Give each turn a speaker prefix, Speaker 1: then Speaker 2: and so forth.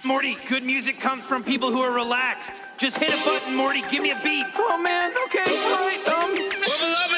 Speaker 1: Morty, good music comes from people who are relaxed. Just hit a button, Morty. Give me a beat.
Speaker 2: Oh man, okay, all right.
Speaker 3: Wubba lubba